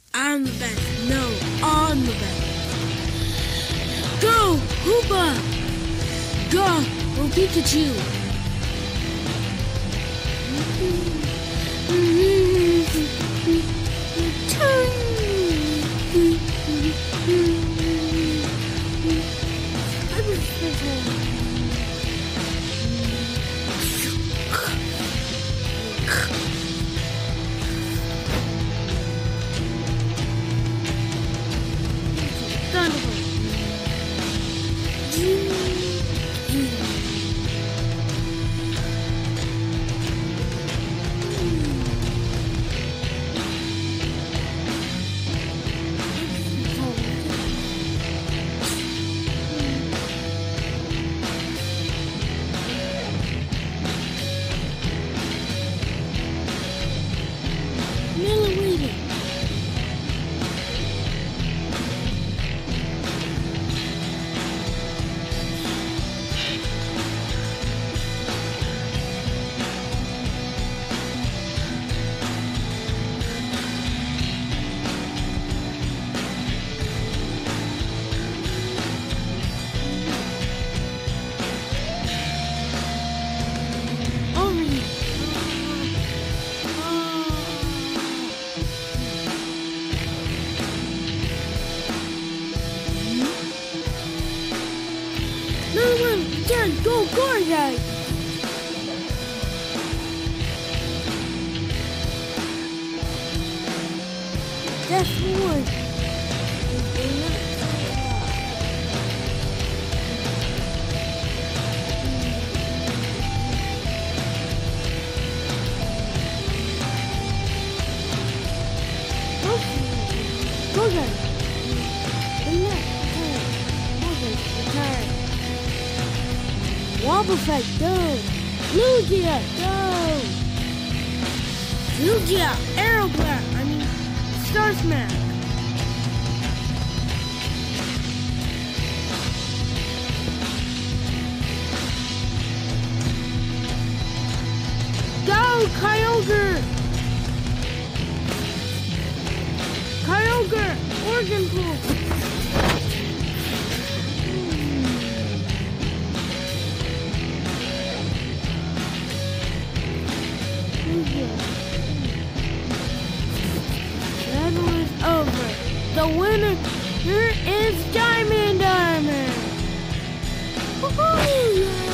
I'm the best. No, I'm the best. Go, Hoopa! Go, Pikachu! Go, Gorgon! That's one. Gorgon! Wobbuffet, go! Lugia, go! Lugia, Aeroblast, Star Smash! Go, Kyogre! Kyogre, Organ Pool! That was over. The winner here is Diamond Armor. Woohoo!